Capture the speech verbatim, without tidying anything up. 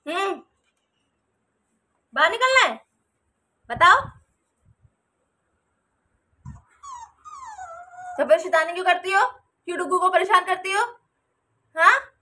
हम्म बाहर निकलना है, बताओ। तो फिर शैतानी क्यों करती हो? क्यों डुग्गू को परेशान करती हो? हाँ